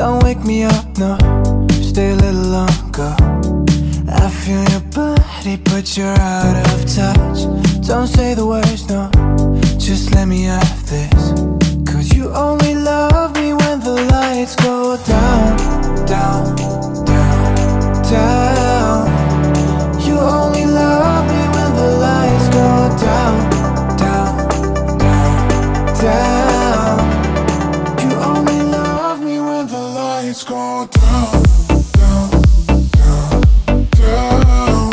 don't wake me up, no, stay a little longer. I feel your body, but you're out of touch. Don't say the words, no, just let me have this. Cause you only love me when the lights go down, down, down, down. You only love me when the lights go down, down, down, down. You only love me when the lights go down, down, down, down.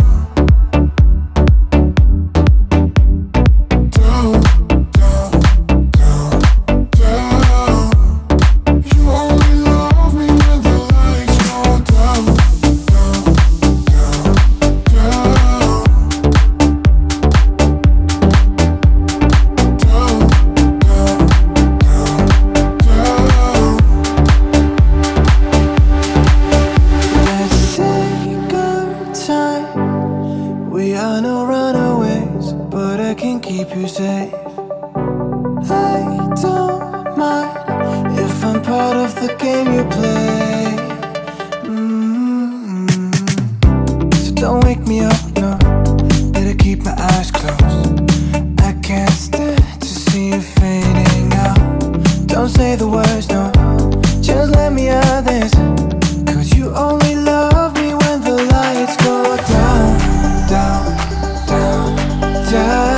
We are no runaways, but I can keep you safe. I don't mind if I'm part of the game you play. So don't wake me up, no, better keep my eyes closed. I can't stand to see you fading out. Don't say the words, no, just let me have this. Cause you only love me when the lights go down, down, down, down.